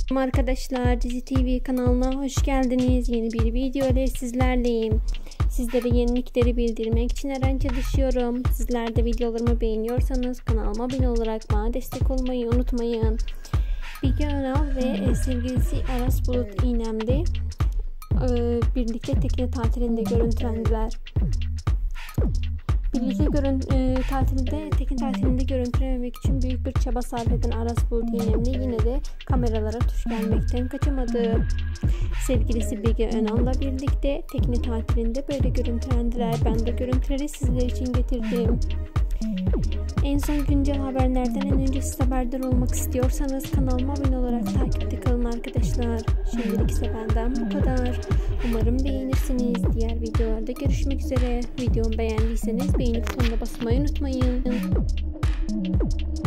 Arkadaşlar, Dizi TV kanalına hoş geldiniz. Yeni bir video ile sizlerleyim. Sizlere yenilikleri bildirmek için her an çalışıyorum. Sizler de videolarımı beğeniyorsanız kanalıma abone olarak bana destek olmayı unutmayın. Bilge Önal ve sevgilisi Aras Bulut İynemli birlikte tekne tatilinde görüntülendiler. Birlikte tekne tatilinde görüntülememek için büyük bir çaba sarf eden Aras Bulut İynemli yine de kameralara tuş gelmekten kaçamadı. Sevgilisi Bilge Önal'la birlikte tekne tatilinde böyle görüntülendiler. Ben de görüntüleri sizler için getirdim. En son güncel haberlerden en önce siz haberdar olmak istiyorsanız kanalıma abone olarak takipte kalın arkadaşlar. Şimdilik ise benden bu kadar. Umarım beğenirsiniz. Diğer videolarda görüşmek üzere. Videomu beğendiyseniz beğeni butonuna basmayı unutmayın.